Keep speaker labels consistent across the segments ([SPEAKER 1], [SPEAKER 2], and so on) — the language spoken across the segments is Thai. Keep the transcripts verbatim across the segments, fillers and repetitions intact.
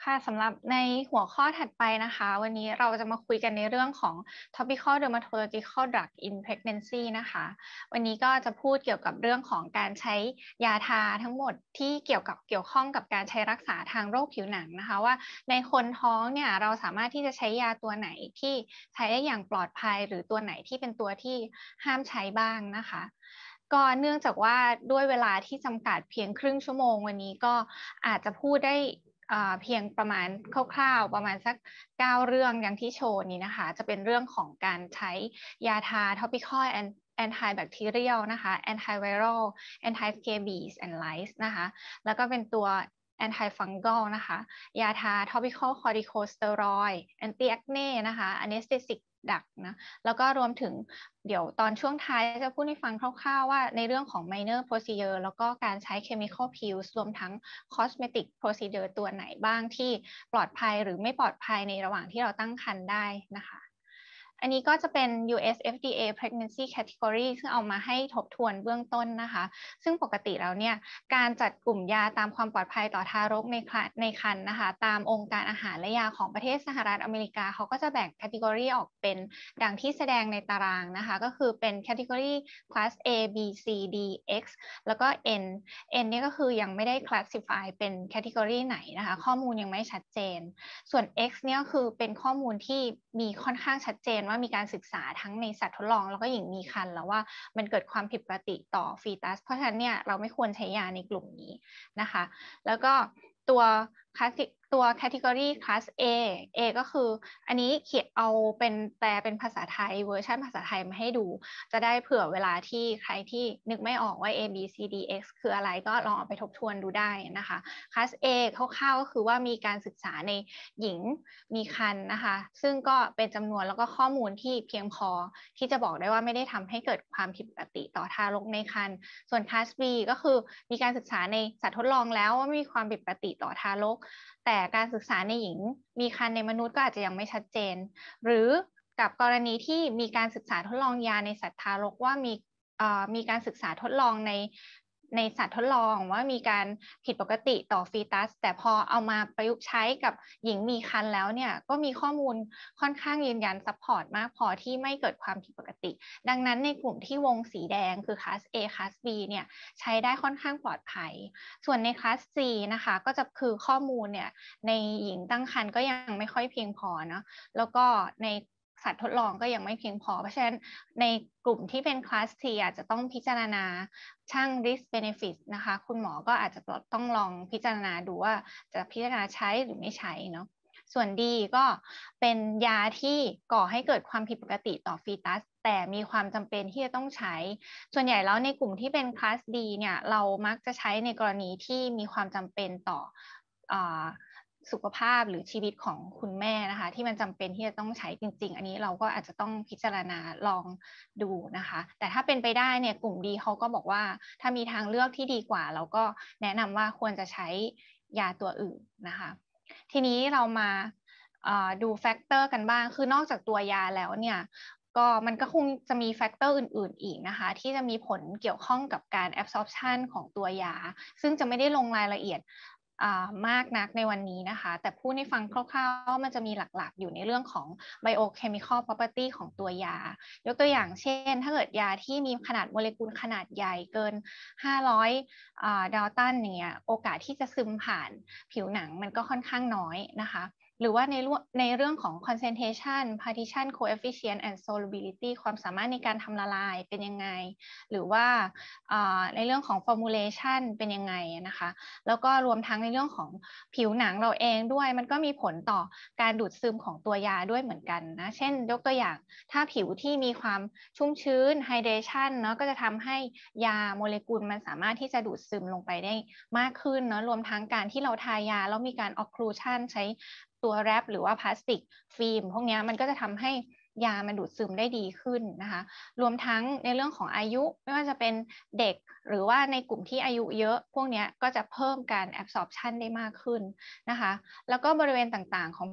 [SPEAKER 1] ค่ะสำหรับในหัวข้อถัดไปนะคะวันนี้เราจะมาคุยกันในเรื่องของ topical dermatological drug in pregnancy นะคะวันนี้ก็จะพูดเกี่ยวกับเรื่องของการใช้ยาทาทั้งหมดที่เกี่ยวกับเกี่ยวข้องกับการใช้รักษาทางโรคผิวหนังนะคะว่าในคนท้องเนี่ยเราสามารถที่จะใช้ยาตัวไหนที่ใช้ได้อย่างปลอดภัยหรือตัวไหนที่เป็นตัวที่ห้ามใช้บ้างนะคะก็เนื่องจากว่าด้วยเวลาที่จำกัดเพียงครึ่งชั่วโมงวันนี้ก็อาจจะพูดได้เพียงประมาณคร่าวๆประมาณสักเก้าเรื่องอย่างที่โชว์นี้นะคะจะเป็นเรื่องของการใช้ยาทา topical and antibacterial นะคะ antiviral anti-scabies and lice นะคะแล้วก็เป็นตัว antifungal นะคะยาทา topical corticosteroid anti acne นะคะ anesthetic ดักนะแล้วก็รวมถึงเดี๋ยวตอนช่วงท้ายจะพูดให้ฟังคร่าวๆว่าในเรื่องของ minor procedure แล้วก็การใช้ chemical pills รวมทั้ง cosmetic procedure ตัวไหนบ้างที่ปลอดภัยหรือไม่ปลอดภัยในระหว่างที่เราตั้งครรภ์ได้นะคะอันนี้ก็จะเป็น ยู เอส เอฟ ดี เอ pregnancy category ซึ่งเอามาให้ทบทวนเบื้องต้นนะคะซึ่งปกติแล้วเนี่ยการจัดกลุ่มยาตามความปลอดภัยต่อทารกในในครรภ์นะคะตามองค์การอาหารและยาของประเทศสหรัฐอเมริกาเขาก็จะแบ่ง category ออกเป็นดังที่แสดงในตารางนะคะก็คือเป็น category class A B C D X แล้วก็ N N นี่ก็คือยังไม่ได้ classify เป็น category ไหนนะคะข้อมูลยังไม่ชัดเจนส่วน X เนี่ยคือเป็นข้อมูลที่มีค่อนข้างชัดเจนว่ามีการศึกษาทั้งในสัตว์ทดลองแล้วก็หญิงมีครรภ์แล้วว่ามันเกิดความผิดปกติต่อฟีตัสเพราะฉะนั้นเนี่ยเราไม่ควรใช้ยาในกลุ่มนี้นะคะแล้วก็ตัวคลาสตัว category class A A ก็คืออันนี้เขียนเอาเป็นแปลเป็นภาษาไทยเวอร์ชันภาษาไทยมาให้ดูจะได้เผื่อเวลาที่ใครที่นึกไม่ออกว่า A B C D X คืออะไรก็ลองเอาไปทบทวนดูได้นะคะ class A คร่าวๆก็คือว่ามีการศึกษาในหญิงมีครรภ์นะคะซึ่งก็เป็นจำนวนแล้วก็ข้อมูลที่เพียงพอที่จะบอกได้ว่าไม่ได้ทำให้เกิดความผิดปกติต่อทารกในครรภ์ส่วน class B ก็คือมีการศึกษาในสัตว์ทดลองแล้วว่ามีความผิดปกติต่อทารกแต่การศึกษาในหญิงมีครรภ์ในมนุษย์ก็อาจจะยังไม่ชัดเจนหรือกับกรณีที่มีการศึกษาทดลองยาในสัตว์ทารกว่ามีมีการศึกษาทดลองในในสัตว์ทดลองว่ามีการผิดปกติต่อฟีตัสแต่พอเอามาประยุกต์ใช้กับหญิงมีครรภ์แล้วเนี่ยก็มีข้อมูลค่อนข้างยืนยันซัพพอร์ตมากพอที่ไม่เกิดความผิดปกติดังนั้นในกลุ่มที่วงสีแดงคือคลาส A คลาส B เนี่ยใช้ได้ค่อนข้างปลอดภัยส่วนในคลาส C นะคะก็จะคือข้อมูลเนี่ยในหญิงตั้งครรภ์ก็ยังไม่ค่อยเพียงพอเนาะแล้วก็ในสัตว์ทดลองก็ยังไม่เพียงพอเพราะฉะนั้นในกลุ่มที่เป็นคลาส C อาจจะต้องพิจารณาช่าง risk benefit นะคะคุณหมอก็อาจจะต้องลองพิจารณาดูว่าจะพิจารณาใช้หรือไม่ใช้เนาะส่วนดีก็เป็นยาที่ก่อให้เกิดความผิดปกติต่อฟีตัสแต่มีความจำเป็นที่จะต้องใช้ส่วนใหญ่แล้วในกลุ่มที่เป็นคลาส D เนี่ยเรามักจะใช้ในกรณีที่มีความจำเป็นต่อสุขภาพหรือชีวิตของคุณแม่นะคะที่มันจำเป็นที่จะต้องใช้จริงๆอันนี้เราก็อาจจะต้องพิจารณาลองดูนะคะแต่ถ้าเป็นไปได้เนี่ยกลุ่มดีเขาก็บอกว่าถ้ามีทางเลือกที่ดีกว่าเราก็แนะนำว่าควรจะใช้ยาตัวอื่นนะคะทีนี้เรามาดูแฟกเตอร์กันบ้างคือนอกจากตัวยาแล้วเนี่ยก็มันก็คงจะมีแฟกเตอร์อื่นๆอีกนะคะที่จะมีผลเกี่ยวข้องกับการ absorption ของตัวยาซึ่งจะไม่ได้ลงรายละเอียดมากนักในวันนี้นะคะแต่พูดให้ฟังคร่าวๆมันจะมีหลักๆอยู่ในเรื่องของ biochemical property ของตัวยายกตัวอย่างเช่นถ้าเกิดยาที่มีขนาดโมเลกุลขนาดใหญ่เกินห้าร้อยดัลตันอย่างเงี้ยโอกาสที่จะซึมผ่านผิวหนังมันก็ค่อนข้างน้อยนะคะหรือว่าในในเรื่องของ concentration partition coefficient and solubility ความสามารถในการทำละลายเป็นยังไงหรือว่าในเรื่องของ formulation เป็นยังไงนะคะแล้วก็รวมทั้งในเรื่องของผิวหนังเราเองด้วยมันก็มีผลต่อการดูดซึมของตัวยาด้วยเหมือนกันนะเช่นยกตัวอย่างถ้าผิวที่มีความชุ่มชื้น hydration เนาะก็จะทำให้ยาโมเลกุลมันสามารถที่จะดูดซึมลงไปได้มากขึ้นเนาะรวมทั้งการที่เราทายาแล้วมีการ occlusion ใช้ตัวแรปหรือว่าพลาสติกฟิล์มพวกนี้มันก็จะทำให้ยามันดูดซึมได้ดีขึ้นนะคะรวมทั้งในเรื่องของอายุไม่ว่าจะเป็นเด็กหรือว่าในกลุ่มที่อายุเยอะพวกนี้ก็จะเพิ่มการ absorption ได้มากขึ้นนะคะแล้วก็บริเวณต่างๆของ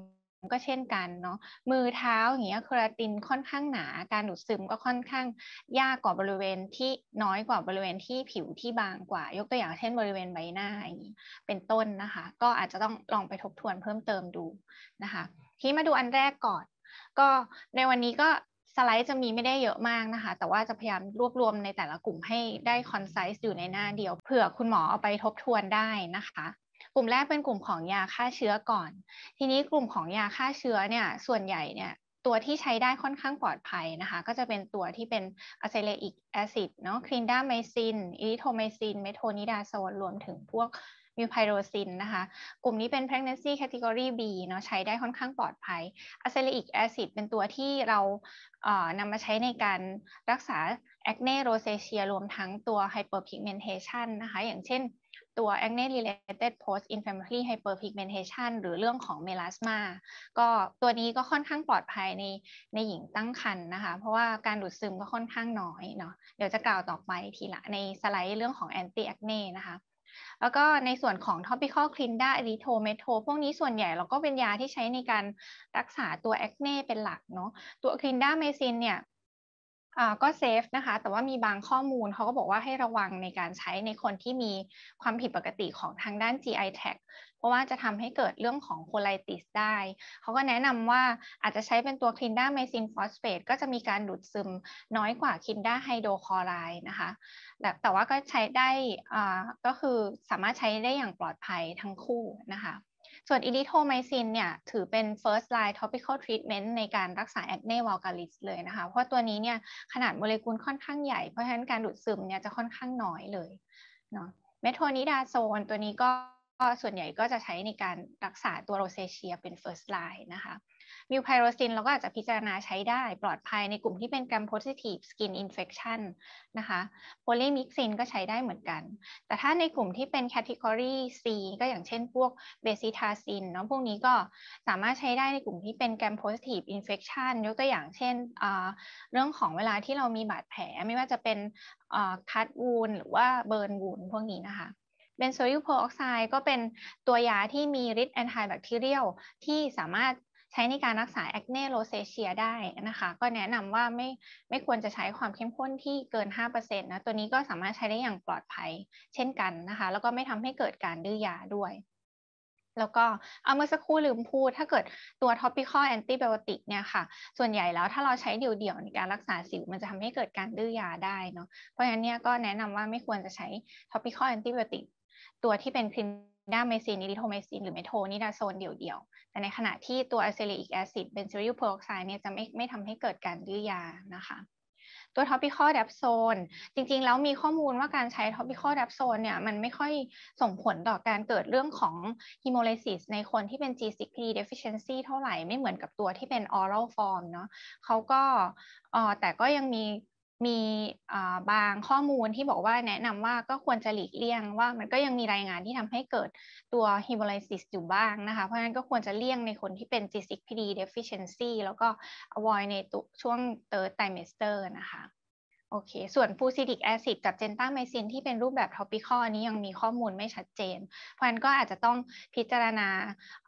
[SPEAKER 1] ก็เช่นกันเนาะมือเท้าอย่างเงี้ยเคราตินค่อนข้างหนาการดูดซึมก็ค่อนข้างยากกว่าบริเวณที่น้อยกว่าบริเวณที่ผิวที่บางกว่ายกตัวอย่างเช่นบริเวณใบหน้าอย่างนี้เป็นต้นนะคะก็อาจจะต้องลองไปทบทวนเพิ่มเติมดูนะคะทีมาดูอันแรกก่อนก็ในวันนี้ก็สไลด์จะมีไม่ได้เยอะมากนะคะแต่ว่าจะพยายามรวบรวมในแต่ละกลุ่มให้ได้คอนไซส์อยู่ในหน้าเดียวเผื่อคุณหมอเอาไปทบทวนได้นะคะกลุ่มแรกเป็นกลุ่มของยาฆ่าเชื้อก่อนทีนี้กลุ่มของยาฆ่าเชื้อเนี่ยส่วนใหญ่เนี่ยตัวที่ใช้ได้ค่อนข้างปลอดภัยนะคะก็จะเป็นตัวที่เป็นอะไซเลอิกแอซิดเนาะคลินดาไมซินอิริโทไมซินเมโทนิดาโซนรวมถึงพวกมิวไพโรซินนะคะกลุ่มนี้เป็น pregnancy category B เนาะใช้ได้ค่อนข้างปลอดภัยอะไซเลอิกแอซิดเป็นตัวที่เราเอ่อนำมาใช้ในการรักษา acne rosacea รวมทั้งตัว hyperpigmentation นะคะอย่างเช่นตัว acne related post inflammatory hyperpigmentation หรือเรื่องของเมลาสมาก็ตัวนี้ก็ค่อนข้างปลอดภัยในในหญิงตั้งครรภ์นะคะเพราะว่าการดูดซึมก็ค่อนข้างน้อยเนาะเดี๋ยวจะกล่าวต่อไปทีละในสไลด์เรื่องของ anti acne นะคะแล้วก็ในส่วนของ topical clinda erythrometo พวกนี้ส่วนใหญ่เราก็เป็นยาที่ใช้ในการรักษาตัว acne เป็นหลักเนาะตัว clindamycin เนี่ยอ่าก็เซฟนะคะแต่ว่ามีบางข้อมูลเขาก็บอกว่าให้ระวังในการใช้ในคนที่มีความผิดปกติของทางด้าน จี ไอ tract เพราะว่าจะทำให้เกิดเรื่องของโคไลติสได้เขาก็แนะนำว่าอาจจะใช้เป็นตัว clindamycin phosphate ก็จะมีการดูดซึมน้อยกว่า clinda hydrochloride นะคะแต่แต่ว่าก็ใช้ได้อ่าก็คือสามารถใช้ได้อย่างปลอดภัยทั้งคู่นะคะส่วนอิริโทไมซินเนี่ยถือเป็น first line topical treatment ในการรักษา acne vulgaris เลยนะคะเพราะตัวนี้เนี่ยขนาดโมเลกุลค่อนข้างใหญ่เพราะฉะนั้นการดูดซึมเนี่ยจะค่อนข้างน้อยเลยเนาะเมโทนิดาโซนตัวนี้ก็ส่วนใหญ่ก็จะใช้ในการรักษาตัวโรเซเชียเป็น first line นะคะมิวไพโรซินเราก็อาจจะพิจารณาใช้ได้ปลอดภัยในกลุ่มที่เป็น gram positive skin infection นะคะโพลีมิกซินก็ใช้ได้เหมือนกันแต่ถ้าในกลุ่มที่เป็น category C ก็อย่างเช่นพวกเบซิทาซินเนาะพวกนี้ก็สามารถใช้ได้ในกลุ่มที่เป็น gram positive infection ยกตัวอย่างเช่นเรื่องของเวลาที่เรามีบาดแผลไม่ว่าจะเป็นคัตวูนหรือว่าเบิร์นวูนพวกนี้นะคะเบนโซอิลเพอร์ออกไซด์ก็เป็นตัวยาที่มีฤทธิ์ antibacterial ที่สามารถใช้ในการรักษา acne rosacea ได้นะคะก็แนะนำว่าไม่ไม่ควรจะใช้ความเข้มข้นที่เกิน ห้าเปอร์เซ็นต์ นะตัวนี้ก็สามารถใช้ได้อย่างปลอดภัยเช่นกันนะคะแล้วก็ไม่ทำให้เกิดการดื้อยาด้วยแล้วก็เอาเมื่อสักครู่ลืมพูดถ้าเกิดตัว topical antibiotic เนี่ยค่ะส่วนใหญ่แล้วถ้าเราใช้เดี่ยวๆในการรักษาสิวมันจะทำให้เกิดการดื้อยาได้เนาะเพราะฉะนั้นเนี่ยก็แนะนำว่าไม่ควรจะใช้ topical antibiotic ตัวที่เป็น clindamycin erythromycin หรือเมโทนิดาโซนเดี่ยวๆแต่ในขณะที่ตัว azelaic acid benzoyl peroxide เนี่ยจะไม่ไม่ทำให้เกิดการดื้อยานะคะตัว topical dapsone จริงๆแล้วมีข้อมูลว่าการใช้ topical dapsone เนี่ยมันไม่ค่อยส่งผลต่อการเกิดเรื่องของ hemolysis ในคนที่เป็น จี ซิกซ์ พี ดี deficiency เท่าไหร่ไม่เหมือนกับตัวที่เป็น oral form เนาะเขาก็เอ่อแต่ก็ยังมีมีบางข้อมูลที่บอกว่าแนะนำว่าก็ควรจะหลีกเลี่ยงว่ามันก็ยังมีรายงานที่ทำให้เกิดตัว hemolysis อยู่บ้างนะคะเพราะฉะนั้นก็ควรจะเลี่ยงในคนที่เป็น จี ซิกซ์ พี ดี deficiency แล้วก็ avoid ในตัวช่วง third trimester นะคะโอเคส่วนฟูซิดิกแอซิดกับเจนต้าไมซินที่เป็นรูปแบบ topical อันนี้ยังมีข้อมูลไม่ชัดเจนเพราะฉะนั้นก็อาจจะต้องพิจารณา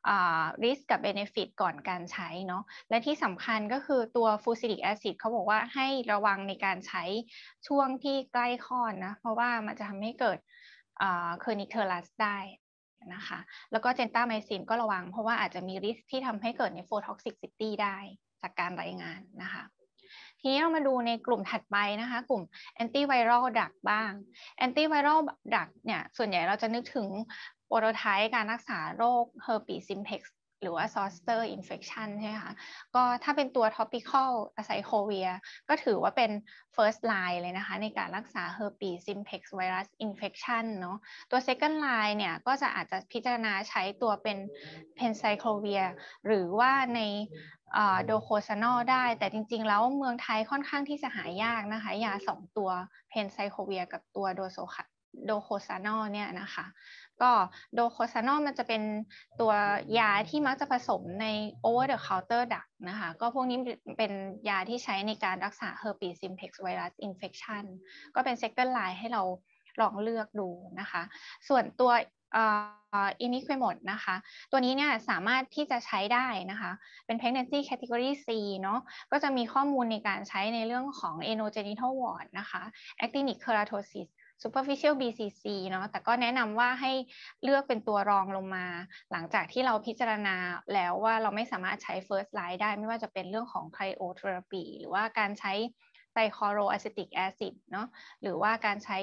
[SPEAKER 1] risk กับ benefit ก่อนการใช้เนาะและที่สำคัญก็คือตัวฟูซิดิกแอซิดเขาบอกว่าให้ระวังในการใช้ช่วงที่ใกล้คลอดนะเพราะว่ามันจะทำให้เกิดเคอร์นิเทอรัสได้นะคะแล้วก็เจนต้าไมซินก็ระวังเพราะว่าอาจจะมี risk ที่ทำให้เกิด nephrotoxicity ได้จากการรายงานนะคะทีนี้เรามาดูในกลุ่มถัดไปนะคะกลุ่ม antiviral drug บ้าง antiviral drug เนี่ยส่วนใหญ่เราจะนึกถึงโปรโตไทป์การรักษาโรค herpes simplex หรือว่า zoster infection ใช่ไหมคะก็ถ้าเป็นตัว topical acyclovir ก็ถือว่าเป็น first line เลยนะคะในการรักษา herpes simplex virus infection เนาะตัว second line เนี่ยก็จะอาจจะพิจารณาใช้ตัวเป็น penciclovir หรือว่าในโดโคซานอลได้แต่จริงๆแล้วเมืองไทยค่อนข้างที่จะหายากนะคะยาสองตัวเพนไซโคเวียกับตัวโดโซโดโคซานอลเนี่ยนะคะก็โดโคซานอลมันจะเป็นตัวยาที่มักจะผสมใน over the counter drug นะคะก็พวกนี้เป็นยาที่ใช้ในการรักษา herpes simplex virus infection ก็เป็น second line ให้เราลองเลือกดูนะคะส่วนตัวอิมิควิมอดนะคะตัวนี้เนี่ยสามารถที่จะใช้ได้นะคะเป็น pregnancy category C เนาะก็จะมีข้อมูลในการใช้ในเรื่องของ anogenital ward นะคะ actinic keratosis superficial บี ซี ซี เนาะแต่ก็แนะนำว่าให้เลือกเป็นตัวรองลงมาหลังจากที่เราพิจารณาแล้วว่าเราไม่สามารถใช้ first line ได้ไม่ว่าจะเป็นเรื่องของ cryotherapy หรือว่าการใช้ dichloroacetic acid เนาะหรือว่าการใช้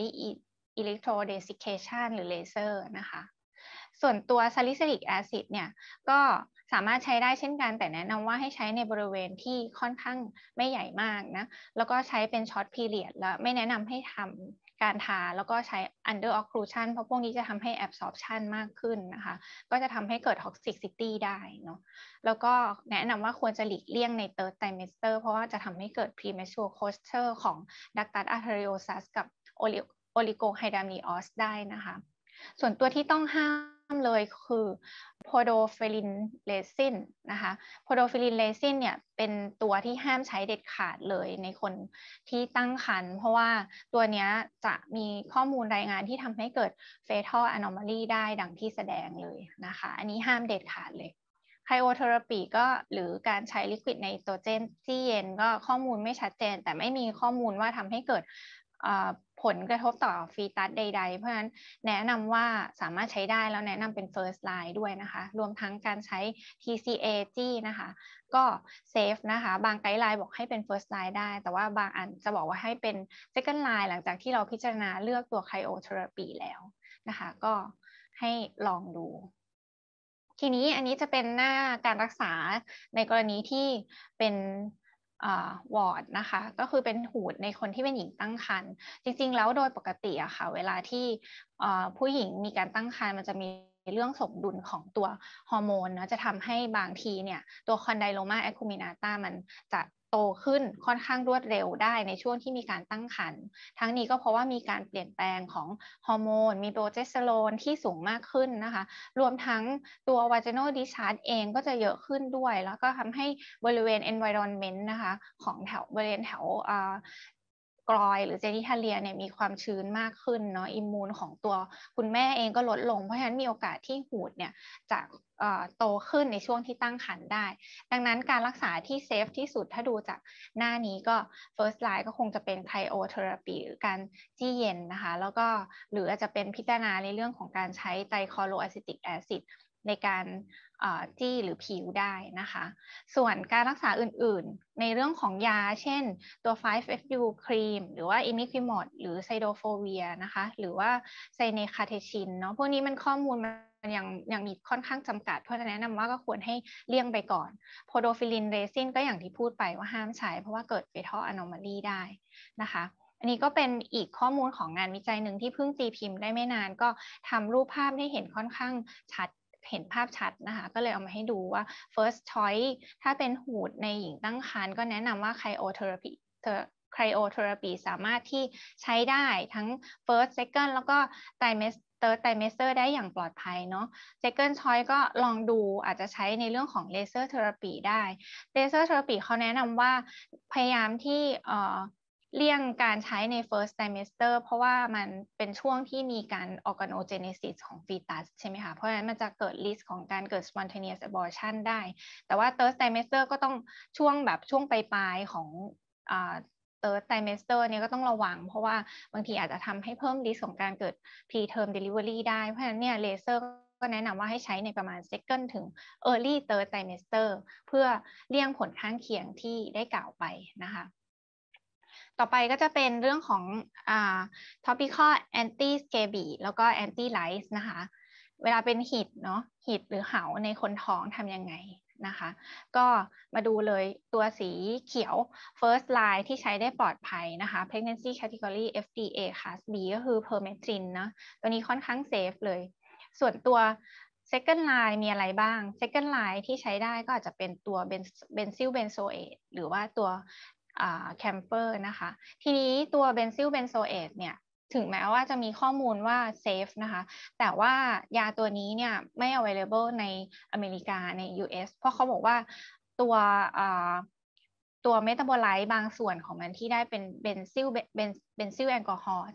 [SPEAKER 1] electrodesiccation หรือเลเซอร์นะคะส่วนตัว salicylic acid เนี่ยก็สามารถใช้ได้เช่นกันแต่แนะนำว่าให้ใช้ในบริเวณที่ค่อนข้างไม่ใหญ่มากนะแล้วก็ใช้เป็น short period แล้วไม่แนะนำให้ทำการทาแล้วก็ใช้ under occlusion เพราะพวกนี้จะทำให้ absorption มากขึ้นนะคะก็จะทำให้เกิด toxicity ได้เนาะแล้วก็แนะนำว่าควรจะหลีกเลี่ยงใน third trimester เพราะว่าจะทำให้เกิด premature closure ของ ductus arteriosus กับ oligohydramnios ได้นะคะส่วนตัวที่ต้องห้ามเลยคือ podophyllin resin นะคะ podophyllin resin เนี่ยเป็นตัวที่ห้ามใช้เด็ดขาดเลยในคนที่ตั้งครรภ์เพราะว่าตัวนี้จะมีข้อมูลรายงานที่ทำให้เกิด fetal anomaly ได้ดังที่แสดงเลยนะคะอันนี้ห้ามเด็ดขาดเลยไคโอเทอราปีก็หรือการใช้ลิควิดไนโตรเจนที่เย็นก็ข้อมูลไม่ชัดเจนแต่ไม่มีข้อมูลว่าทำให้เกิดผลกระทบต่อฟีตัสใดๆเพราะฉะนั้นแนะนำว่าสามารถใช้ได้แล้วแนะนำเป็น first line ด้วยนะคะรวมทั้งการใช้ ที ซี เอ จี้นะคะก็เซฟนะคะบางไกด์ไลน์บอกให้เป็น first line ได้แต่ว่าบางอันจะบอกว่าให้เป็น second line หลังจากที่เราพิจารณาเลือกตัว cryotherapy แล้วนะคะก็ให้ลองดูทีนี้อันนี้จะเป็นหน้าการรักษาในกรณีที่เป็นวอร์ดนะคะก็คือเป็นหูดในคนที่เป็นหญิงตั้งครรภ์จริงๆแล้วโดยปกติอะค่ะเวลาที่ผู้หญิงมีการตั้งครรภ์มันจะมีเรื่องสมดุลของตัวฮอร์โมนนะจะทำให้บางทีเนี่ยตัวคอนไดโลมาแอคูมินาตามันจะโตขึ้นค่อนข้างรวดเร็วได้ในช่วงที่มีการตั้งครรภ์ทั้งนี้ก็เพราะว่ามีการเปลี่ยนแปลงของฮอร์โมนมีโปรเจสเตอโรนที่สูงมากขึ้นนะคะรวมทั้งตัว vaginal discharge เองก็จะเยอะขึ้นด้วยแล้วก็ทำให้บริเวณ environment นะคะของแถวบริเวณแถวกรอยหรือเจนิทัลเลียเนี่ยมีความชื้นมากขึ้นเนาะอิมมูนของตัวคุณแม่เองก็ลดลงเพราะฉะนั้นมีโอกาสที่หูดเนี่ยจะโตขึ้นในช่วงที่ตั้งครรภ์ได้ดังนั้นการรักษาที่เซฟที่สุดถ้าดูจากหน้านี้ก็ first line ก็คงจะเป็น cryotherapy หรือการจี้เย็นนะคะแล้วก็หรืออาจจะเป็นพิจารณาในเรื่องของการใช้ไตรคลอโรอะซิติกแอซิดในการจี้หรือผิวได้นะคะส่วนการรักษาอื่นๆในเรื่องของยาเช่นตัว ไฟว์ เอฟ ยู ครีมหรือว่า imiquimod หรือไซโดโฟเวียนะคะหรือว่าไซเนคาเทชินเนาะพวกนี้มันข้อมูลมันยังยังมีค่อนข้างจำกัดเพราะฉะนั้นแนะนำว่าก็ควรให้เลี่ยงไปก่อนโพโดฟิลินเรซินก็อย่างที่พูดไปว่าห้ามใช้เพราะว่าเกิด fetal anomaly ได้นะคะอันนี้ก็เป็นอีกข้อมูลของงานวิจัยหนึ่งที่เพิ่งตีพิมพ์ได้ไม่นานก็ทำรูปภาพให้เห็นค่อนข้างชัดเห็นภาพชัดนะคะก็เลยเอามาให้ดูว่า first choice ถ้าเป็นหูดในหญิงตั้งครรภ์ก็แนะนำว่า cryotherapy cryotherapy สามารถที่ใช้ได้ทั้ง first second แล้วก็ trimester third trimester ได้อย่างปลอดภัยเนาะ second choice ก็ลองดูอาจจะใช้ในเรื่องของ laser therapy ได้ laser therapy เขาแนะนำว่าพยายามที่เอ่อเลี่ยงการใช้ใน first trimester เพราะว่ามันเป็นช่วงที่มีการ organogenesis ของ fetus ใช่ไหมคะเพราะฉะนั้นมันจะเกิด risk ของการเกิด spontaneous abortion ได้แต่ว่า third trimester ก็ต้องช่วงแบบช่วงปลายๆของอ่า third trimester เนี่ยก็ต้องระวังเพราะว่าบางทีอาจจะทำให้เพิ่ม risk ของการเกิด preterm delivery ได้เพราะฉะนั้นเนี่ย laser ก็แนะนำว่าให้ใช้ในประมาณ second ถึง early third trimester เพื่อเลี่ยงผลข้างเคียงที่ได้กล่าวไปนะคะต่อไปก็จะเป็นเรื่องของอ่า topical anti scabies แล้วก็ anti lice นะคะเวลาเป็นหิดเนาะหิดหรือเหาในคนท้องทำยังไงนะคะก็มาดูเลยตัวสีเขียว first line ที่ใช้ได้ปลอดภัยนะคะ pregnancy category เอฟ ดี เอ class B ก็คือ permethrin นะตัวนี้ค่อนข้างเซฟเลยส่วนตัว second line มีอะไรบ้าง second line ที่ใช้ได้ก็อาจจะเป็นตัว benzyl benzoate หรือว่าตัวแคมเปอร์นะคะทีนี้ตัวเบนซิลเบนโซเอตเนี่ยถึงแม้ว่าจะมีข้อมูลว่าเซฟนะคะแต่ว่ายาตัวนี้เนี่ยไม่ available ในอเมริกาใน ยู เอส เพราะเขาบอกว่าตัวตัวเมตาบอไลต์บางส่วนของมันที่ได้เป็นเบนซิลเบนเบนซิลแอลกอฮอล์จาก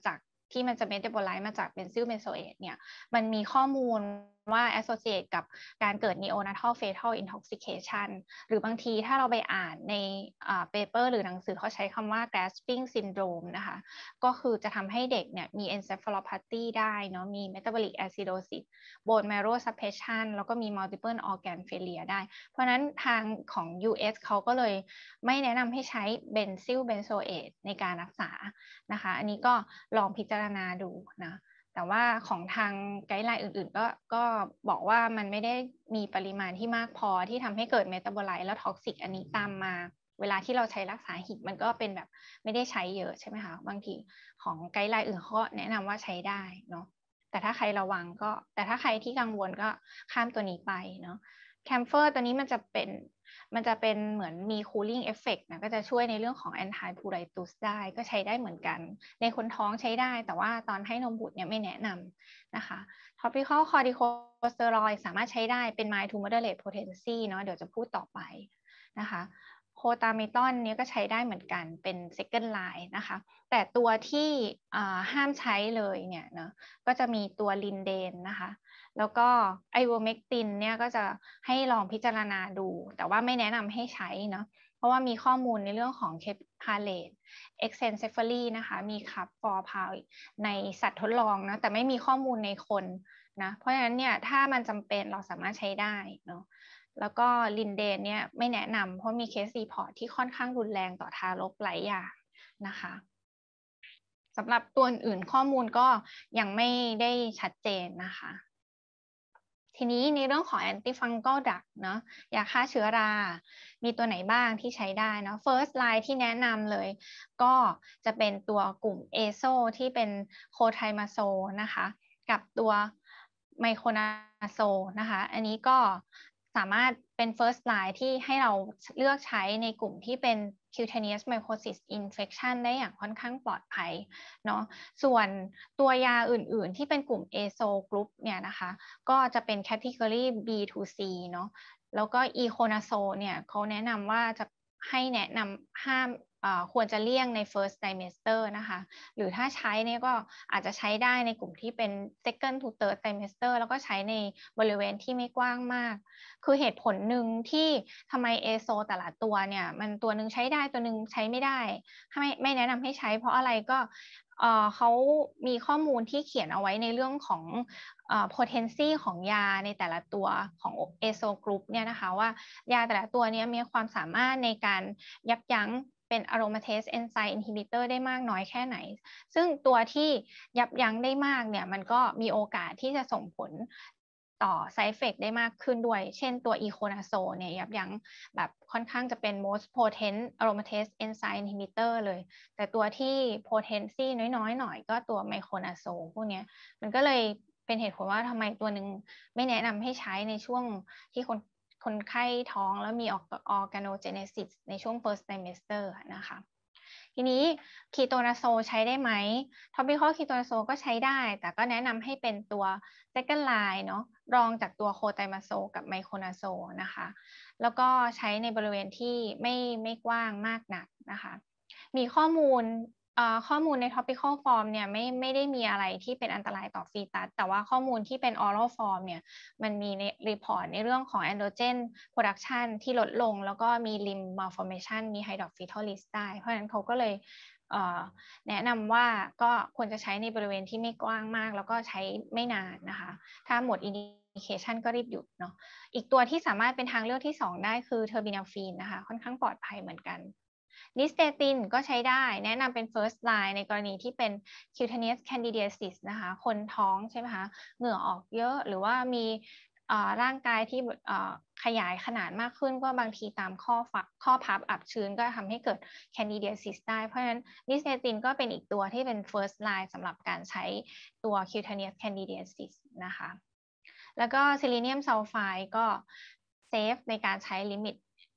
[SPEAKER 1] ที่มันจะเมตาบอไลซ์มาจากเบนซิลเบนโซเอตเนี่ยมันมีข้อมูลว่า associate กับการเกิด neonatal fetal intoxication หรือบางทีถ้าเราไปอ่านในอ่า paper หรือหนังสือเขาใช้คำว่า grasping syndrome นะคะก็คือจะทำให้เด็กเนี่ยมี encephalopathy ได้เนาะมี metabolic acidosis bone marrow suppression แล้วก็มี multiple organ failure ได้เพราะนั้นทางของ ยู เอส เขาก็เลยไม่แนะนำให้ใช้เบนซิลเบนโซเอตในการรักษานะคะอันนี้ก็ลองพิจารณาดูนะแต่ว่าของทางไกด์ไลน์อื่นๆก็ก็บอกว่ามันไม่ได้มีปริมาณที่มากพอที่ทำให้เกิดเมตาบอไลต์แล้วท็อกซิกอันนี้ตามมาเวลาที่เราใช้รักษาหิดมันก็เป็นแบบไม่ได้ใช้เยอะใช่ไหมคะบางทีของไกด์ไลน์อื่นเขาก็แนะนำว่าใช้ได้เนาะแต่ถ้าใครระวังก็แต่ถ้าใครที่กังวลก็ข้ามตัวนี้ไปเนาะแคมเฟอร์ตัวนี้มันจะเป็นมันจะเป็นเหมือนมี cooling effect นะก็จะช่วยในเรื่องของ anti pruritus ได้ก็ใช้ได้เหมือนกันในคนท้องใช้ได้แต่ว่าตอนให้นมบุตรเนี่ยไม่แนะนำนะคะ topical corticosteroid สามารถใช้ได้เป็น mild to moderate potency เนาะเดี๋ยวจะพูดต่อไปนะคะโคตาเมตอนนี้ก็ใช้ได้เหมือนกันเป็น second line นะคะแต่ตัวที่ห้ามใช้เลยเนี่ยเนาะก็จะมีตัวลินเดนนะคะแล้วก็ไอโวเมกตินเนี่ยก็จะให้ลองพิจารณาดูแต่ว่าไม่แนะนำให้ใช้เนาะเพราะว่ามีข้อมูลในเรื่องของเคปพาเลตเอ็กเซนเซฟาลีนะคะมีคับฟอร์พาวในสัตว์ทดลองนะแต่ไม่มีข้อมูลในคนนะเพราะฉะนั้นเนี่ยถ้ามันจำเป็นเราสามารถใช้ได้เนาะแล้วก็ลินเดนเนี่ยไม่แนะนำเพราะมีเคสรีพอร์ตที่ค่อนข้างรุนแรงต่อทารกหลายอย่างนะคะสำหรับตัวอื่นข้อมูลก็ยังไม่ได้ชัดเจนนะคะทีนี้ในเรื่องของ antifungal drug เนาะยาฆ่าเชื้อรา มีตัวไหนบ้างที่ใช้ได้เนาะ first line ที่แนะนำเลยก็จะเป็นตัวกลุ่ม เอ เอส โอ ที่เป็นโคไทมาโซนะคะกับตัวไมโครนาโซนะคะอันนี้ก็สามารถเป็น first line ที่ให้เราเลือกใช้ในกลุ่มที่เป็น cutaneous mycosis infection ได้อย่างค่อนข้างปลอดภัยเนาะส่วนตัวยาอื่นๆที่เป็นกลุ่ม เอ โซ group เนี่ยนะคะก็จะเป็น category บี ทู ซี เนาะแล้วก็ อีโคนาโซเนี่ยเขาแนะนำว่าจะให้แนะนำห้ามควรจะเลี่ยงใน first trimester นะคะหรือถ้าใช้เนี่ยก็อาจจะใช้ได้ในกลุ่มที่เป็น second to third trimester แล้วก็ใช้ในบริเวณที่ไม่กว้างมากคือเหตุผลหนึ่งที่ทำไม เอ โซ แต่ละตัวเนี่ยมันตัวหนึ่งใช้ได้ตัวหนึ่งใช้ไม่ได้ไม่ไม่แนะนำให้ใช้เพราะอะไรก็เอ่อเขามีข้อมูลที่เขียนเอาไว้ในเรื่องของเอ่อ potency ของยาในแต่ละตัวของ เอ โซ group เนี่ยนะคะว่ายาแต่ละตัวนี้มีความสามารถในการยับยั้งเป็น aromatase enzyme inhibitor ได้มากน้อยแค่ไหนซึ่งตัวที่ยับยั้งได้มากเนี่ยมันก็มีโอกาสที่จะส่งผลต่อ side effect ได้มากขึ้นด้วยเช่นตัว Iconazole เนี่ยยับยั้งแบบค่อนข้างจะเป็น most potent aromatase enzyme inhibitor เลยแต่ตัวที่ potency น้อยๆหน่อยก็ตัว Miconazole พวกนี้มันก็เลยเป็นเหตุผลว่าทำไมตัวหนึ่งไม่แนะนำให้ใช้ในช่วงที่คนคนไข้ท้องแล้วมี organogenesis ในช่วง first trimester นะคะทีนี้คีโตนาโซใช้ได้ไหม topical คีโตนาโซก็ใช้ได้แต่ก็แนะนำให้เป็นตัว second line เนาะรองจากตัวโคไตมาโซกับไมโครนาโซนะคะแล้วก็ใช้ในบริเวณที่ไม่ไม่กว้างมากนักนะคะมีข้อมูลข้อมูลใน topical form เนี่ยไม่ไม่ได้มีอะไรที่เป็นอันตรายต่อฟีตัสแต่ว่าข้อมูลที่เป็น oral form เนี่ยมันมีในรีพอร์ตในเรื่องของ androgen production ที่ลดลงแล้วก็มี limb malformation มี hydrocephalus ได้เพราะฉะนั้นเขาก็เลยแนะนำว่าก็ควรจะใช้ในบริเวณที่ไม่กว้างมากแล้วก็ใช้ไม่นานนะคะถ้าหมด indication ก็รีบหยุดเนาะอีกตัวที่สามารถเป็นทางเลือกที่สองได้คือเทอร์บินาฟีนนะคะค่อนข้างปลอดภัยเหมือนกันนิสเตตินก็ใช้ได้แนะนำเป็น first line ในกรณีที่เป็น cutaneous candidiasis นะคะคนท้องใช่ไหมคะเหงื่อออกเยอะหรือว่ามีร่างกายที่ขยายขนาดมากขึ้นก็บางทีตามข้อข้อพับอับชื้นก็ทำให้เกิด candidiasis ได้เพราะฉะนั้นนิสเตตินก็เป็นอีกตัวที่เป็น first line สำหรับการใช้ตัว cutaneous candidiasis นะคะแล้วก็ซิลิเนียมซัลไฟด์ก็เซฟในการใช้ limit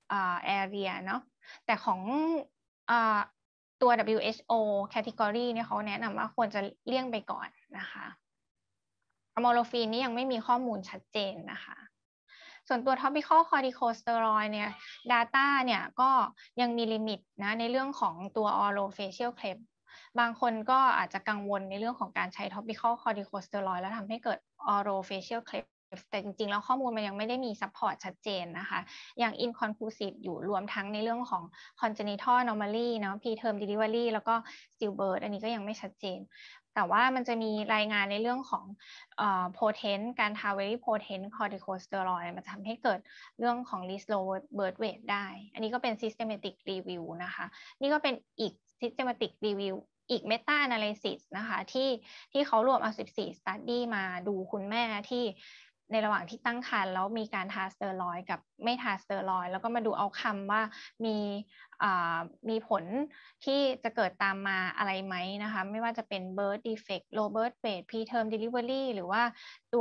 [SPEAKER 1] area เนาะแต่ของตัว ดับเบิลยู เอช โอ category เนี่ยเขาแนะนำว่าควรจะเลี่ยงไปก่อนนะคะอะโมโลฟีนนี่ยังไม่มีข้อมูลชัดเจนนะคะส่วนตัว topical corticosteroid เนี่ย data เนี่ยก็ยังมีลิมิตนะในเรื่องของตัว orofacial cleft บางคนก็อาจจะกังวลในเรื่องของการใช้ topical corticosteroid แล้วทำให้เกิด orofacial cleft แต่จริงๆแล้วข้อมูลมันยังไม่ได้มี support ชัดเจนนะคะยัง inconclusive อยู่รวมทั้งในเรื่องของ congenital anomaly เนาะ preterm delivery แล้วก็ stillbirth อันนี้ก็ยังไม่ชัดเจนแต่ว่ามันจะมีรายงานในเรื่องของเอ่อ potent การทา very potent corticosteroid มันจะทำให้เกิดเรื่องของ risk low birth weight ได้อันนี้ก็เป็น systematic review นะคะนี่ก็เป็นอีก systematic review อีก meta analysis นะคะที่ที่เขารวมเอาสิบสี่ study มาดูคุณแม่ที่ในระหว่างที่ตั้งครรภ์แล้วมีการทาสเตียรอยด์กับไม่ทาสเตียรอยด์แล้วก็มาดูเอาคำว่ามีมีผลที่จะเกิดตามมาอะไรไหมนะคะไม่ว่าจะเป็น birth defect low birth weight preterm delivery หรือว่าตัว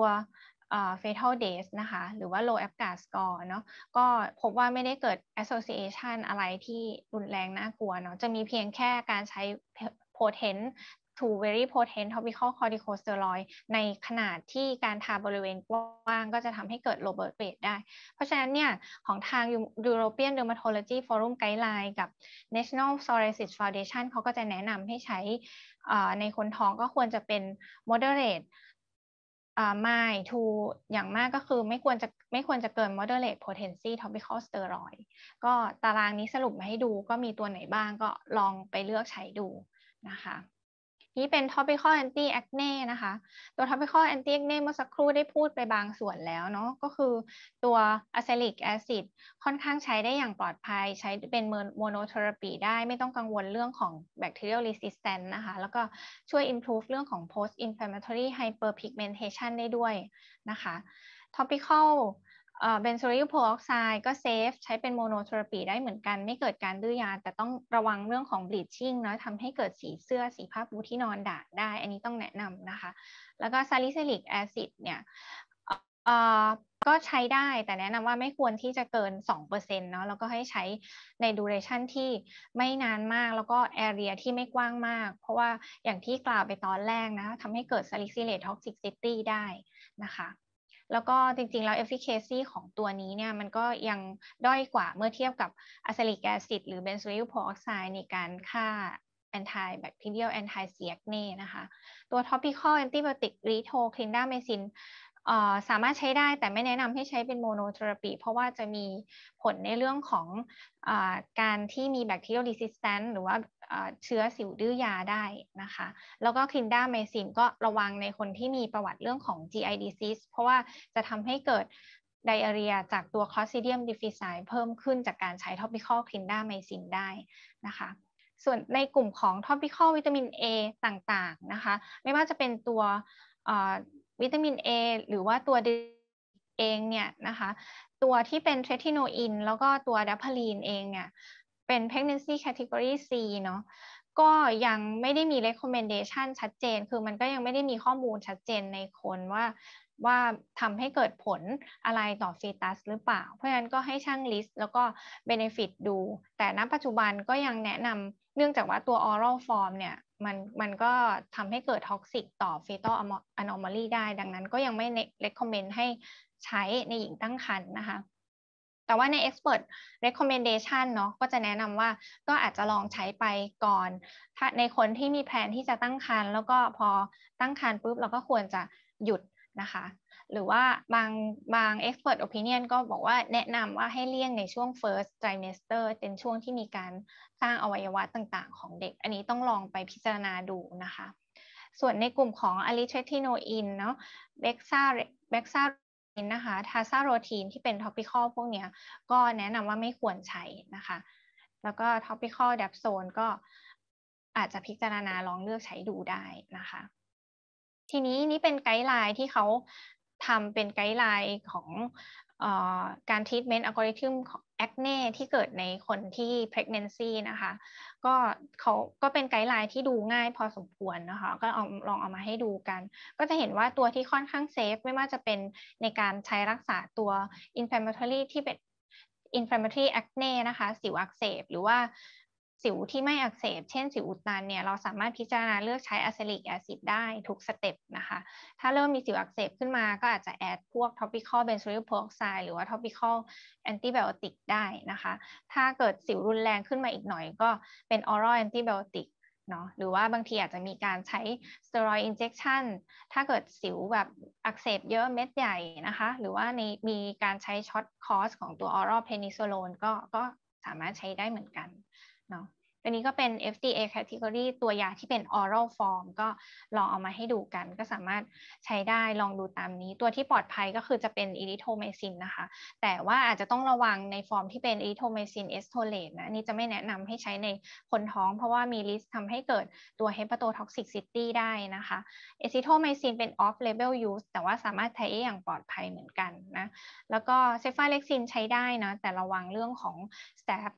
[SPEAKER 1] fetal days นะคะหรือว่า low apgar score เนาะก็พบว่าไม่ได้เกิด association อะไรที่รุนแรงน่ากลัวเนาะจะมีเพียงแค่การใช้ potent to very potent topical corticosteroid ในขนาดที่การทาบริเวณกว้างก็จะทำให้เกิด low birth weight ได้เพราะฉะนั้นเนี่ยของทาง European Dermatology Forum Guideline กับ National Psoriasis Foundation เขาก็จะแนะนำให้ใช้ในคนท้องก็ควรจะเป็น moderate อ่า mild to อย่างมากก็คือไม่ควรจะไม่ควรจะเกิน moderate potency topical steroid ก็ตารางนี้สรุปมาให้ดูก็มีตัวไหนบ้างก็ลองไปเลือกใช้ดูนะคะนี่เป็น topical anti acne นะคะตัว topical anti acne เมื่อสักครู่ได้พูดไปบางส่วนแล้วเนาะก็คือตัว azelaic acid ค่อนข้างใช้ได้อย่างปลอดภัยใช้เป็น monotherapy ได้ไม่ต้องกังวลเรื่องของ bacterial resistance นะคะแล้วก็ช่วย improve เรื่องของ post inflammatory hyperpigmentation ได้ด้วยนะคะ topicalเบนโซอิลโพรออกไซด์ก็เซฟใช้เป็นโมโนเทอราปีได้เหมือนกันไม่เกิดการดื้อยาแต่ต้องระวังเรื่องของ bleaching นะทำให้เกิดสีเสื้อสีผ้าปูที่นอนด่างได้อันนี้ต้องแนะนำนะคะแล้วก็ซาลิซิลิกแอซิดเนี่ยก็ใช้ได้แต่แนะนำว่าไม่ควรที่จะเกิน สองเปอร์เซ็นต์ เนาะแล้วก็ให้ใช้ใน duration ที่ไม่นานมากแล้วก็ area ที่ไม่กว้างมากเพราะว่าอย่างที่กล่าวไปตอนแรกนะทำให้เกิด salicylate toxicity ได้นะคะแล้วก็จริงๆแล้ว efficacy ของตัวนี้เนี่ยมันก็ยังด้อยกว่าเมื่อเทียบกับ azelaic acid หรือ benzoyl peroxide ในการฆ่า anti bacterial anti acne นะคะตัว topical antibiotic rito-clindamycin สามารถใช้ได้แต่ไม่แนะนำให้ใช้เป็นโมโนเทอราปีเพราะว่าจะมีผลในเรื่องของอาการที่มี bacterial resistance หรือว่าเชื้อสิวดื้อยาได้นะคะแล้วก็คลินดาเมซินก็ระวังในคนที่มีประวัติเรื่องของ จี ไอ disease เพราะว่าจะทำให้เกิด diarrhea จากตัว Clostridium difficile เพิ่มขึ้นจากการใช้ topical คลินดาเมซินได้นะคะส่วนในกลุ่มของ topical วิตามิน A ต่างๆนะคะไม่ว่าจะเป็นตัววิตามิน A หรือว่าตัวเองเนี่ยนะคะตัวที่เป็นเทรทิโนอินแล้วก็ตัวดัพพาลีนเองเนี่ยเป็น pregnancy category C เนาะก็ยังไม่ได้มี recommendation ชัดเจนคือมันก็ยังไม่ได้มีข้อมูลชัดเจนในคนว่าว่าทำให้เกิดผลอะไรต่อฟีตัสหรือเปล่าเพราะฉะนั้นก็ให้ช่างลิสต์แล้วก็ benefit ดูแต่ณปัจจุบันก็ยังแนะนำเนื่องจากว่าตัว oral form เนี่ยมันมันก็ทำให้เกิด toxic ต่อ fetal anomaly ได้ดังนั้นก็ยังไม่ recommend ให้ใช้ในหญิงตั้งครรภ์นะคะแต่ว่าใน expert recommendation เนาะก็จะแนะนำว่าก็อาจจะลองใช้ไปก่อนถ้าในคนที่มีแผนที่จะตั้งครรภ์แล้วก็พอตั้งครรภ์ปุ๊บเราก็ควรจะหยุดนะคะหรือว่าบางบาง expert opinion ก็บอกว่าแนะนำว่าให้เลี่ยงในช่วง first trimester เป็นช่วงที่มีการสร้างอวัยวะต่างๆของเด็กอันนี้ต้องลองไปพิจารณาดูนะคะส่วนในกลุ่มของ อะลิเทรทิโนอินเนาะเบกซาเบกซานะคะทาซาโรทีนที่เป็น topical พวกนี้ก็แนะนำว่าไม่ควรใช้นะคะแล้วก็ topical dapsone ก็อาจจะพิจารณาลองเลือกใช้ดูได้นะคะทีนี้นี่เป็นไกด์ไลน์ที่เขาทำเป็นไกด์ไลน์ของเอ่อการ treatment algorithm ของ acne ที่เกิดในคนที่ pregnancy นะคะก็เขาก็เป็นไกด์ไลน์ที่ดูง่ายพอสมควรนะคะก็เอาลองเอามาให้ดูกันก็จะเห็นว่าตัวที่ค่อนข้างเซฟไม่ว่าจะเป็นในการใช้รักษาตัว inflammatory ที่เป็น inflammatory acne นะคะสิวอักเสบหรือว่าสิวที่ไม่อักเสบเช่นสิวอุดตันเนี่ยเราสามารถพิจารณาเลือกใช้ azelaic acid ได้ทุกสเต็ปนะคะถ้าเริ่มมีสิวอักเสบขึ้นมาก็อาจจะแอดพวก topical benzoyl peroxide หรือว่า topical antibiotic ได้นะคะถ้าเกิดสิวรุนแรงขึ้นมาอีกหน่อยก็เป็น oral antibiotic เนาะหรือว่าบางทีอาจจะมีการใช้ steroid injection ถ้าเกิดสิวแบบอักเสบเยอะเม็ดใหญ่นะคะหรือว่าในมีการใช้ช็อตคอร์สของตัว oral prednisolone ก็ก็สามารถใช้ได้เหมือนกันเนาะอันนี้ก็เป็น เอฟ ดี เอ category ตัวยาที่เป็น oral form ก็ลองเอามาให้ดูกันก็สามารถใช้ได้ลองดูตามนี้ตัวที่ปลอดภัยก็คือจะเป็น erythromycin นะคะแต่ว่าอาจจะต้องระวังในฟอร์มที่เป็น erythromycin esterase นะนี่จะไม่แนะนำให้ใช้ในคนท้องเพราะว่ามี risk ทำให้เกิดตัว hepatotoxicity ได้นะคะ erythromycin เป็น off label use แต่ว่าสามารถใช้อย่างปลอดภัยเหมือนกันนะแล้วก็ cephalexin ใช้ได้นะแต่ระวังเรื่องของ staph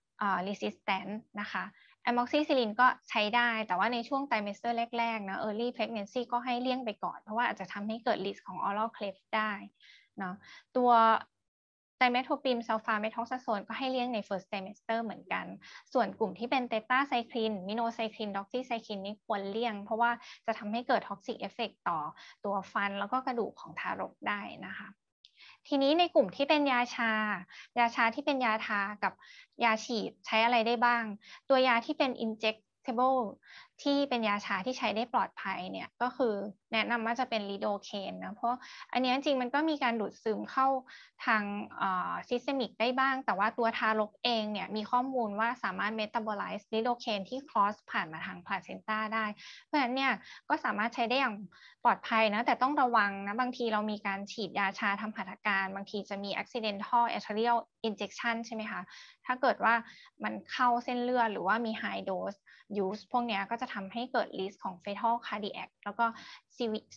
[SPEAKER 1] resistant นะคะ amoxicillin ก็ใช้ได้แต่ว่าในช่วงไตรเมสเตอร์แรกๆนะ early pregnancy ก็ให้เลี่ยงไปก่อนเพราะว่าอาจจะทำให้เกิด risk ของ oral cleft ได้เนาะตัวไตรเมทโทปิมซัลฟาเมทอกซาโซนก็ให้เลี่ยงใน first trimester เหมือนกันส่วนกลุ่มที่เป็นเตต้าไซคลินมิโนไซคลินด็อกซีไซคลินนี่ควรเลี่ยงเพราะว่าจะทำให้เกิด toxic effect ต่อตัวฟันแล้วก็กระดูกของทารกได้นะคะทีนี้ในกลุ่มที่เป็นยาชายาชาที่เป็นยาทากับยาฉีดใช้อะไรได้บ้างตัวยาที่เป็น injectable ที่เป็นยาชาที่ใช้ได้ปลอดภัยเนี่ยก็คือแนะนำว่าจะเป็นลิโดเคนนะเพราะอันนี้จริงมันก็มีการดูดซึมเข้าทางซิสเตมิกได้บ้างแต่ว่าตัวทารกเองเนี่ยมีข้อมูลว่าสามารถเมตาบอไลซ์ลิโดเคนที่ครอสผ่านมาทางพลาเซนตาได้เพราะฉะนั้นเนี่ยก็สามารถใช้ได้อย่างปลอดภัยนะแต่ต้องระวังนะบางทีเรามีการฉีดยาชาทำหัตถการบางทีจะมี accidental arterial injection ใช่ไหมคะถ้าเกิดว่ามันเข้าเส้นเลือดหรือว่ามี high dose use พวกนี้ก็จะทำให้เกิด risk ของ fetal cardiac แล้วก็ ซี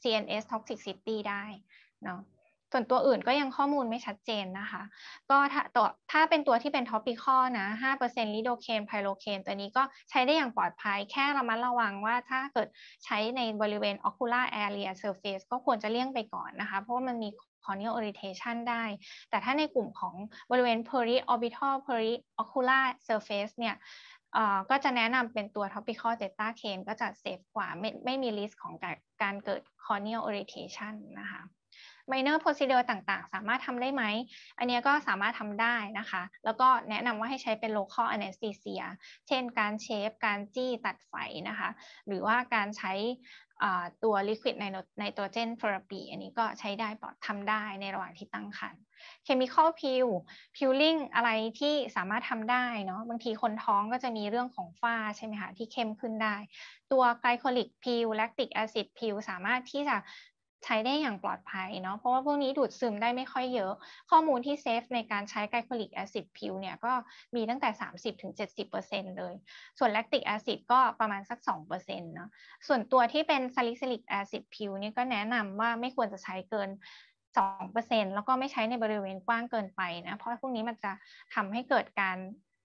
[SPEAKER 1] เอ็น เอส toxicity ได้เนาะส่วนตัวอื่นก็ยังข้อมูลไม่ชัดเจนนะคะก็ถ้าตัวถ้าเป็นตัวที่เป็น topical นะ ห้าเปอร์เซ็นต์ lidocaine pyrocaine ตัวนี้ก็ใช้ได้อย่างปลอดภัยแค่ระมัดระวังว่าถ้าเกิดใช้ในบริเวณ ocular area surface ก็ควรจะเลี่ยงไปก่อนนะคะเพราะว่ามันมี corneal irritation ได้แต่ถ้าในกลุ่มของบริเวณ periorbital periocular surface เนี่ยก็จะแนะนำเป็นตัว topical tetracaine ก็จะเซฟกว่าไม่ไม่มี risk ของการการเกิด corneal irritation นะคะ minor procedure ต่างๆสามารถทำได้ไหมอันนี้ก็สามารถทำได้นะคะแล้วก็แนะนำว่าให้ใช้เป็น local anesthesia เช่นการเชฟการจี้ตัดไฝนะคะหรือว่าการใช้ตัว liquid nitrogen therapy อันนี้ก็ใช้ได้ปลอดทำได้ในระหว่างที่ตั้งครรภ์ chemical peel peeling อะไรที่สามารถทำได้เนาะบางทีคนท้องก็จะมีเรื่องของฝ้าใช่ไหมคะที่เข้มขึ้นได้ตัว glycolic peel lactic acid peel สามารถที่จะใช้ได้อย่างปลอดภัยเนาะเพราะว่าพวกนี้ดูดซึมได้ไม่ค่อยเยอะข้อมูลที่เซฟในการใช้ glycolic acid peel เนี่ยก็มีตั้งแต่ สามสิบถึงเจ็ดสิบเปอร์เซ็นต์ เลยส่วน lactic acid ก็ประมาณสัก สองเปอร์เซ็นต์ เนาะส่วนตัวที่เป็น salicylic acid peel นี่ก็แนะนำว่าไม่ควรจะใช้เกิน สองเปอร์เซ็นต์ แล้วก็ไม่ใช้ในบริเวณกว้างเกินไปนะเพราะพวกนี้มันจะทำให้เกิดการ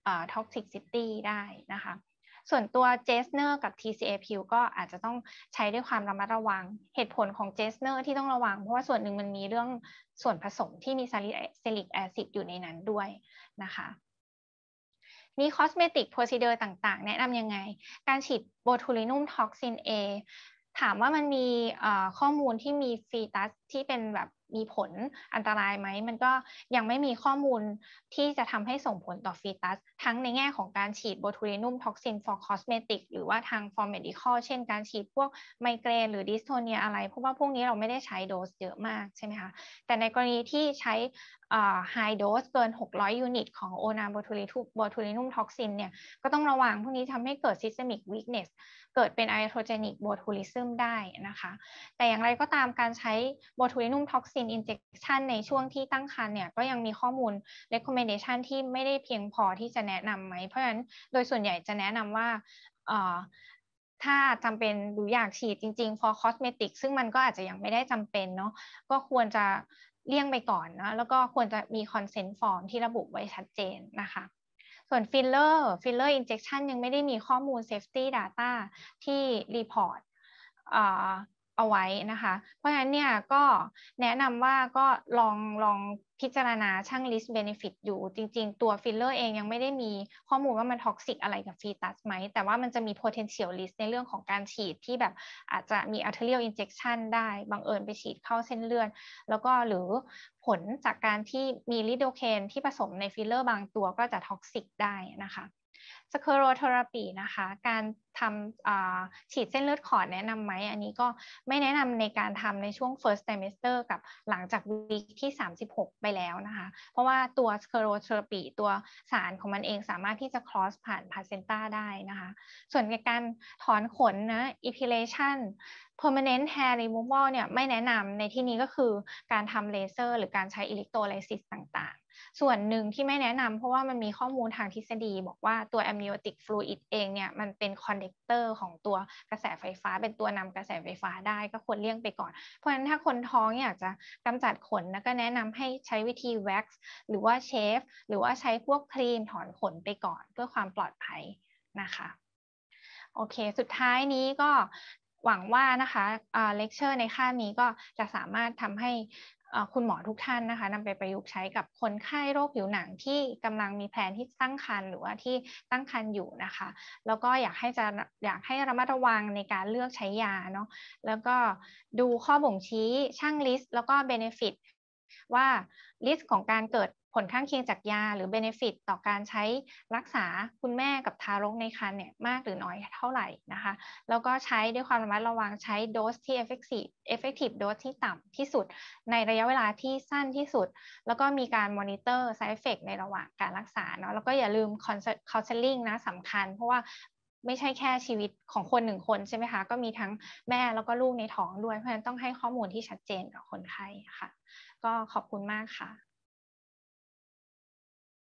[SPEAKER 1] toxicity ได้นะคะส่วนตัว Jesner กับ ที ซี เอ Peel ก็อาจจะต้องใช้ด้วยความระมัดระวังเหตุผลของ Jesner ที่ต้องระวังเพราะว่าส่วนหนึ่งมันมีเรื่องส่วนผสมที่มี salicylic acid อยู่ในนั้นด้วยนะคะนี่ cosmetic procedure ต่างๆแนะนำยังไงการฉีด botulinum toxin A ถามว่ามันมีข้อมูลที่มีฟีตัสที่เป็นแบบมีผลอันตรายไหมมันก็ยังไม่มีข้อมูลที่จะทำให้ส่งผลต่อฟีตัสทั้งในแง่ของการฉีด botulinum toxin for cosmetic หรือว่าทาง for medical เช่นการฉีดพวกไมเกรนหรือดิสโทเนียอะไรเพราะว่าพวกนี้เราไม่ได้ใช้โดสเยอะมากใช่ไหมคะแต่ในกรณีที่ใช้ high dose เกินหกร้อยยูนิตของ Ona botulinum toxin เนี่ยก็ต้องระวังพวกนี้ทำให้เกิด systemic weakness เกิดเป็น iatrogenic botulism ได้นะคะแต่อย่างไรก็ตามการใช้ botulinum toxin injection ในช่วงที่ตั้งครรภ์เนี่ยก็ยังมีข้อมูล recommendation ที่ไม่ได้เพียงพอที่จะแนะนำไหมเพราะฉะนั้นโดยส่วนใหญ่จะแนะนำว่าถ้าจำเป็นหรืออยากฉีดจริงๆ for cosmetic ซึ่งมันก็อาจจะยังไม่ได้จำเป็นเนาะก็ควรจะเลี่ยงไปก่อนนะแล้วก็ควรจะมี consent form ที่ระบุไว้ชัดเจนนะคะส่วน filler filler injection ยังไม่ได้มีข้อมูล safety data ที่รีพอร์ตเอาไว้นะคะเพราะฉะนั้นเนี่ยก็แนะนำว่าก็ลองลองพิจารณาช่าง risk benefit อยู่จริงๆตัว filler เองยังไม่ได้มีข้อมูลว่ามัน toxic อะไรกับ fetus ไหมแต่ว่ามันจะมี potential risk ในเรื่องของการฉีดที่แบบอาจจะมี arterial injection ได้บังเอิญไปฉีดเข้าเส้นเลือดแล้วก็หรือผลจากการที่มี lidocaine ที่ผสมใน filler บางตัวก็จะ toxic ได้นะคะสเคโรเทอราปีนะคะการทำฉีดเส้นเลือดขอดแนะนำไหมอันนี้ก็ไม่แนะนำในการทำในช่วง first trimester กับหลังจากวีคที่สามสิบหกไปแล้วนะคะเพราะว่าตัวสเคโรเทอราปีตัวสารของมันเองสามารถที่จะ cross ผ่านพาเซนต้าได้นะคะส่วนในการถอนขนนะ epilation permanent hair removal เนี่ยไม่แนะนำในที่นี้ก็คือการทำเลเซอร์หรือการใช้ electrolysis ต่างๆส่วนหนึ่งที่ไม่แนะนำเพราะว่ามันมีข้อมูลทางทฤษฎีบอกว่าตัว amniotic fluid เองเนี่ยมันเป็น conductor ของตัวกระแสไฟฟ้าเป็นตัวนำกระแสไฟฟ้าได้ก็ควรเลี่ยงไปก่อนเพราะฉะนั้นถ้าคนท้องอยากจะกำจัดขนนะก็แนะนำให้ใช้วิธี wax หรือว่า shave หรือว่าใช้พวกครีมถอนขนไปก่อนเพื่อความปลอดภัยนะคะโอเคสุดท้ายนี้ก็หวังว่านะคะเลคเชอร์ในค่านี้ก็จะสามารถทำให้คุณหมอทุกท่านนะคะนำไปประยุกต์ใช้กับคนไข้โรคผิวหนังที่กำลังมีแผนที่ตั้งครรภ์หรือว่าที่ตั้งครรภ์อยู่นะคะแล้วก็อยากให้จะอยากให้ระมัดระวังในการเลือกใช้ยาเนาะแล้วก็ดูข้อบ่งชี้ชั่งลิสต์แล้วก็เบเนฟิตว่าลิสต์ของการเกิดผลข้างเคียงจากยาหรือเบเนฟิตต่อการใช้รักษาคุณแม่กับทารกในครรภ์เนี่ยมากหรือน้อยเท่าไหร่นะคะแล้วก็ใช้ด้วยความระมัดระวังใช้โดสที่ effective effective โดสที่ต่ำที่สุดในระยะเวลาที่สั้นที่สุดแล้วก็มีการมอนิเตอร์ side effect ในระหว่างการรักษาเนาะแล้วก็อย่าลืม counseling นะสำคัญเพราะว่าไม่ใช่แค่ชีวิตของคนหนึ่งคนใช่ไหมคะก็มีทั้งแม่แล้วก็ลูกในท้องด้วยเพราะฉะนั้นต้องให้ข้อมูลที่ชัดเจนกับคนไข้ค่ะก็ขอบคุณมากค่ะ